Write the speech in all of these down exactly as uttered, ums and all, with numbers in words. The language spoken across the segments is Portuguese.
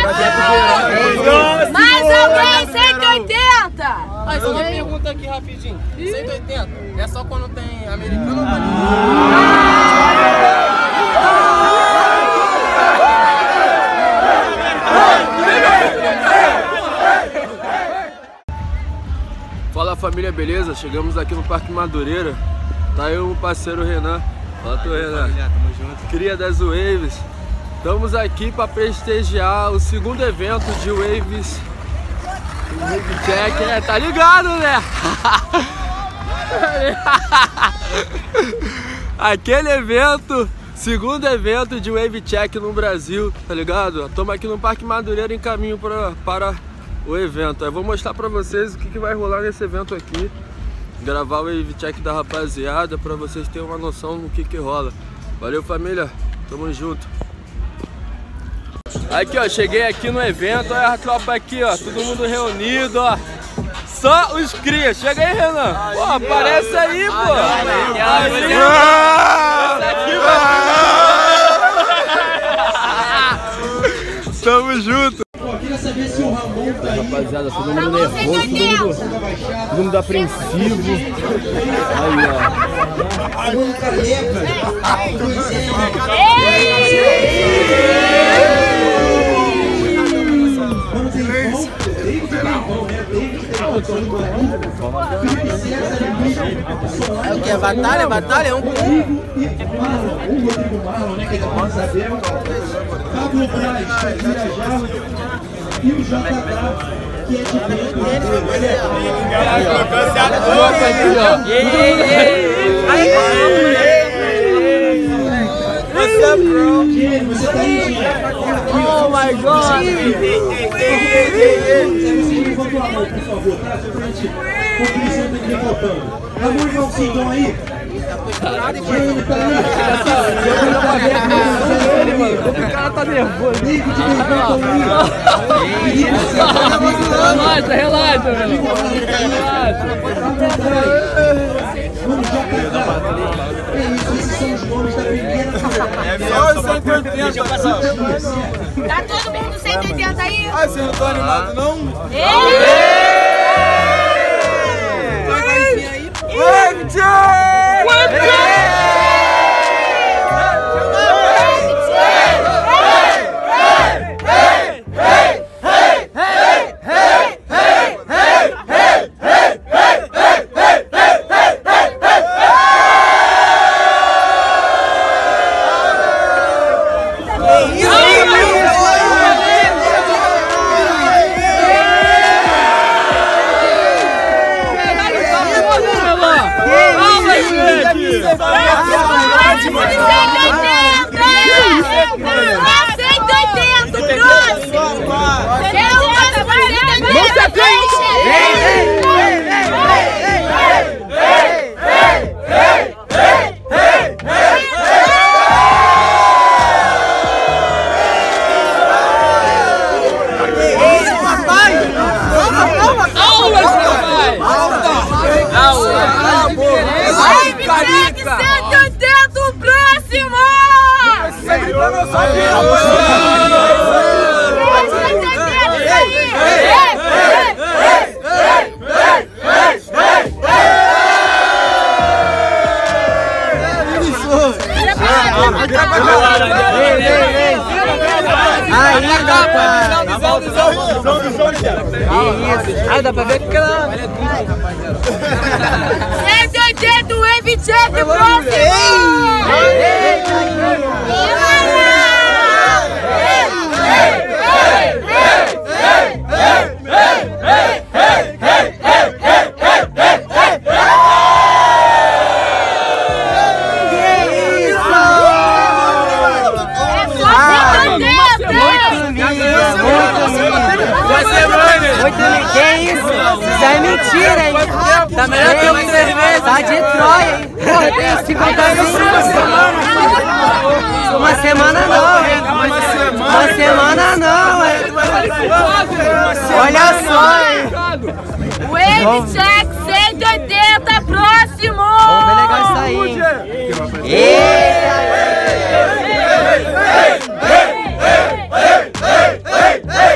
Mais alguém, cento e oitenta! Mas uma pergunta aqui rapidinho. cento e oitenta é só quando tem americano ou boliviano? Fala família, beleza? Chegamos aqui no Parque Madureira. Tá eu e o parceiro Renan. Fala tu, Renan. Tamo junto. Cria das Waves. Estamos aqui para prestigiar o segundo evento de Waves. Wave Check, né? Tá ligado, né? Aquele evento, segundo evento de Wave Check no Brasil, tá ligado? Estamos aqui no Parque Madureira em caminho pra, para o evento. Eu vou mostrar pra vocês o que, que vai rolar nesse evento aqui. Gravar o Wave Check da rapaziada pra vocês terem uma noção do que que rola. Valeu família, tamo junto. Aqui ó, cheguei aqui no evento, olha a tropa aqui ó, todo mundo reunido ó. Só os cria, chega aí Renan. Pô, aparece aí pô. Tamo junto. Queria saber se o Ramon tá aí. Rapaziada, todo mundo nervoso, todo mundo, todo mundo apreensivo. Aí, ó. É o que? É batalha? Batalha? É um com um? O Rodrigo Marlon, né? Que ele pode saber. Pablo Braz, que viajar. E o J K, que é de dentro. What's up, bro? Você tá aí, Oh my god! Levanta a mão, por favor, tá? Só pra gente cumprir sempre que voltando. Amor, irmão, então aí. Ele tá aí. O cara tá nervoso. Relaxa, relaxa, velho. É isso, esses são os nomes da pequena. É só os cento e oitenta. Tá todo mundo cento e oitenta aí? Ah, vocês não estão animados não? Wave Check! Wave Ah, dá pra ver que ela... cento e oitenta, o Wave Check próximo! Que isso? Isso é mentira, hein? Tá melhor que eu três vezes. Tá de Troia, hein? Porra, tem cinquenta anos. Uma semana não, hein? Uma semana não, hein? Olha só, hein? Wave Check cento e oitenta, próximo! Vamos ver legal isso aí, hein? Eita!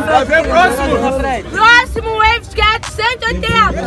Vai ver o próximo. Próximo Wavecast cento e oitenta.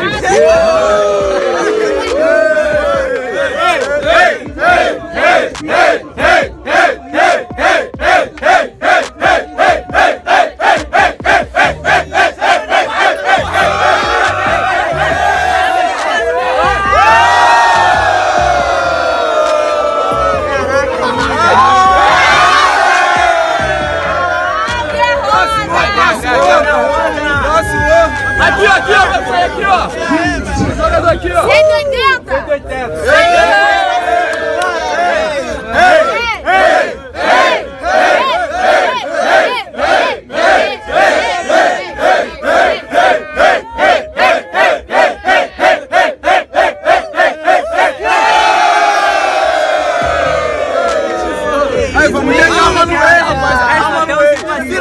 Aqui, aqui, ó, vai aqui, ó. Jogador aqui, ó. cento e oitenta. cento e oitenta. Aí, vamos chegar lá no meio, rapaz. Calma no meio.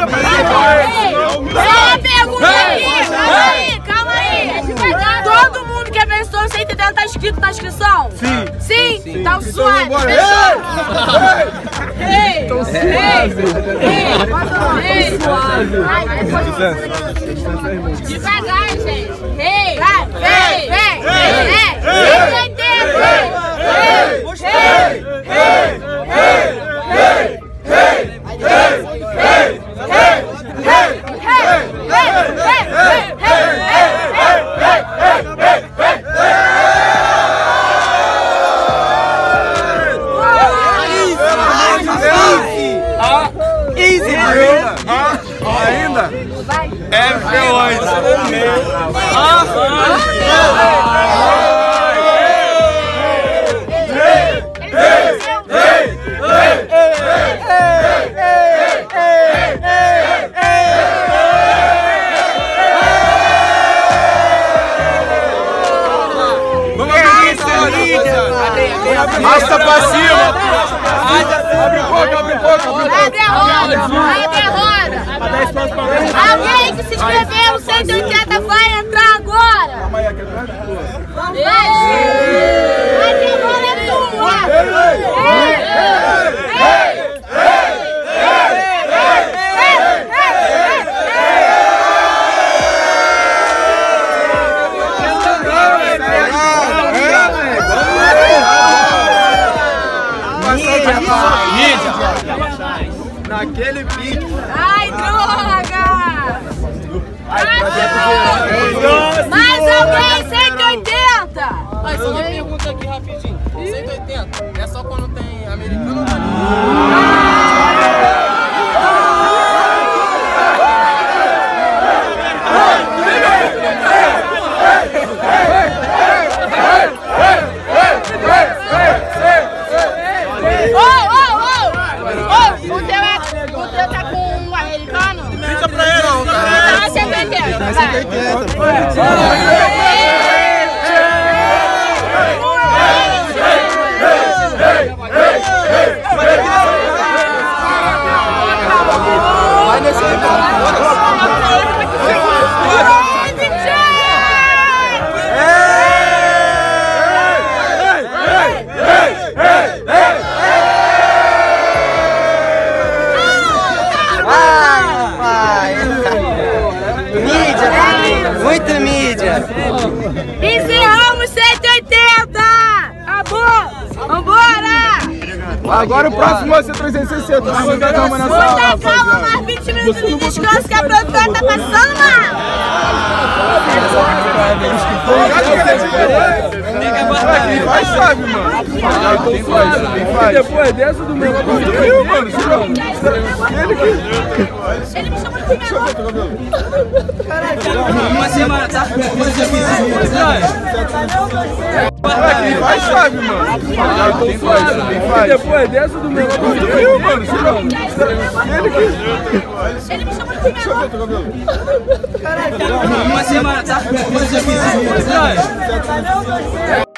Todo mundo que abençoou cento e oitenta tá inscrito na inscrição? Sim. Sim? Sim. Então suave. Então, Ei! Ei! Ei! Devagar, gente. Ei! Vai! Vem! Vem! Vem! cento e oitenta! Ainda? É Melhores. Arrasta pra cima! Abre boca, abre boca, abre boca! Abre a roda! Abre a roda! Alguém que se inscreveu no cento e oitenta vai entrar agora! Abre a roda é tua! Naquele pique. Ai, droga! Mais alguém, cento e oitenta! Mas só uma pergunta aqui rapidinho. cento e oitenta é só quando tem americano ou não? Ô, ô, ô! Ô, o teu é- o teu tá com um americano? Fica pra ele. Tá cento e oitenta, vai. Vai nesse Muita mídia! Encerramos cento e oitenta! Acabou! Vambora! Agora o próximo vai ser trezentos e sessenta. Vamos dar calma nessa hora, Muita calma, rapaziada. mais vinte minutos de descanso que a produtora tá passando, mano! Quem faz sabe, mano. Quem faz, quem faz. E depois dessa do meu lado, viu, mano? Ele que... Ele me chama de primeiro. Uma semana, tá? Quem faz sabe, mano. Quem faz, quem faz. E depois dessa do meu lado, viu, mano? Ele que... Ele me chama de primeiro. Uma semana, tá?